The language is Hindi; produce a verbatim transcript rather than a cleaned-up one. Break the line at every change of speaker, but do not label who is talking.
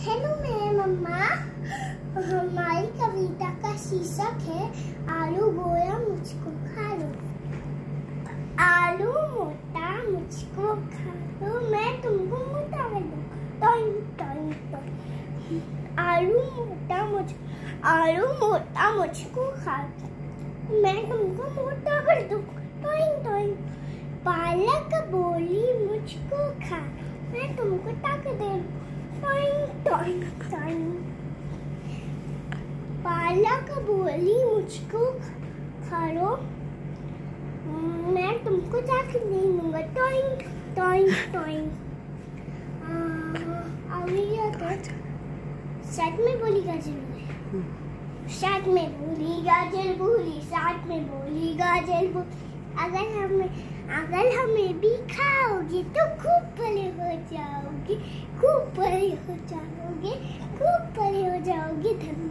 हेलो मेरे मम्मा, हमारी कविता का शीर्षक है आलू गोया मुझको खा लो। आलू मोटा मुझको खा लो, मैं तुमको मोटा कर दूं। टॉइंग टॉइंग टॉइंग। आलू मोटा मुझ आलू मोटा मुझको खा लो, मैं तुमको मोटा कर दूं। टॉइंग टॉइंग। पालक बोली मुझको खा लो, मैं तुमको ताकत दे दूं। टॉइंग टॉइंग टॉइंग। पालक बोली मुझको खा लो, मैं तुमको ताकत दे दूंगा। टॉइंग टॉइंग टॉइंग। आगे क्या था? साथ में बोली गाजर बोली, साथ में बोली गाजर बोली, साथ में बोली गाजर बोली। अगर हमें अगर हमें भी खाओगे तो खूब बड़े हो जाओगे, खूब बड़े हो जाओगे, खूब बड़े हो जाओगे। धन्यवाद।